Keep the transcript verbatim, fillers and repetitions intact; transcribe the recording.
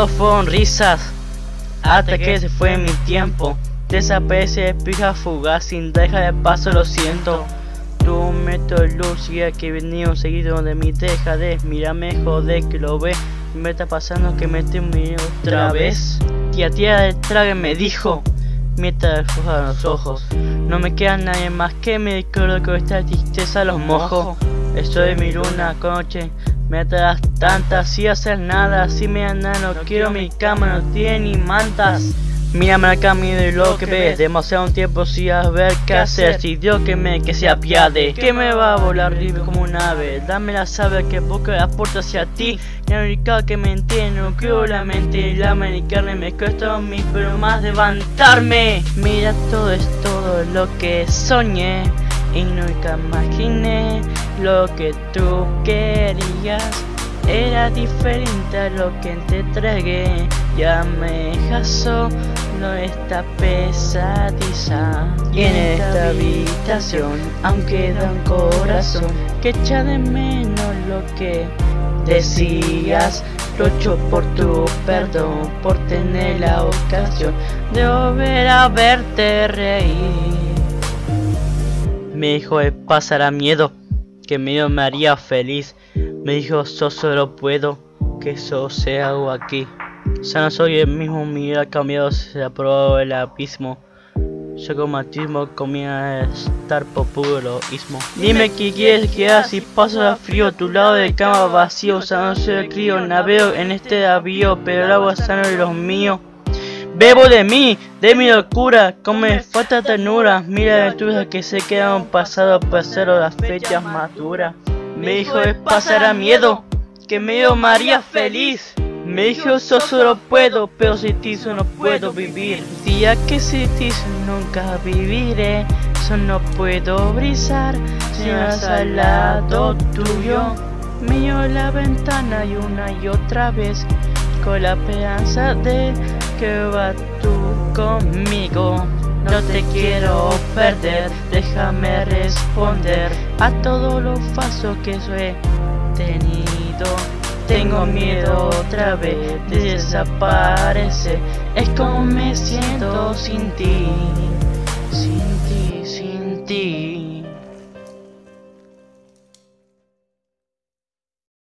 Todos fueron risas, hasta que se fue mi tiempo. Desaparece, pija fugaz, sin deja de paso, lo siento. Tu método luz, ya que venido seguido de mi dejadez. Mírame, joder, que lo ve. Me está pasando que me estoy mirando otra vez. Tía, tía del trague me dijo, mientras desfojan los ojos. No me queda nadie más que me recuerdo que esta tristeza los mojo. Estoy mi luna coche, me atrás tantas, sin hacer nada, sin me andar, no quiero mi cama, no tiene ni mantas. Mírame acá, mire lo que ves, demasiado tiempo sin ver qué hacer. Si Dios que me, que se apiade, que me va a volar libre como un ave. Dame la sabe que busca la puerta hacia ti. La única que me entiende, no quiero la mente, el alma ni carne, me cuesta a mí, pero más levantarme. Mira, todo es todo lo que soñé y nunca imaginé lo que tú querías. Era diferente a lo que te entregué. Ya me dejas no esta pesadiza. Y en esta habitación aún queda un corazón que echa de menos lo que decías. Lucho por tu perdón, por tener la ocasión de volver a verte reír. Me dijo que pasará miedo, que miedo me haría feliz. Me dijo, yo solo puedo, que eso sea algo aquí. Ya no soy el mismo, mi vida ha cambiado, se ha probado el abismo. Yo como autismo comía a estar por puro egoísmo. Dime qué quieres que haga si paso a frío, tu lado de cama vacío, usándose el crío, navego en este avión, pero el agua sana de los míos. Bebo de mí, de mi locura, como me falta ternura. Mira aventuras que se quedan pasado para hacer las fechas más duras. Me dijo es pasará miedo, que miedo me haría feliz. Me dijo yo solo puedo, pero sin ti yo no puedo vivir. Día que sin ti yo nunca viviré, yo no puedo brisar si no es al lado tuyo. Miro la ventana y una y otra vez, con la esperanza de que va tú conmigo. No te quiero perder, déjame responder a todo lo falso que yo he tenido. Tengo miedo otra vez de desaparecer, es como me siento sin ti, sin ti, sin ti.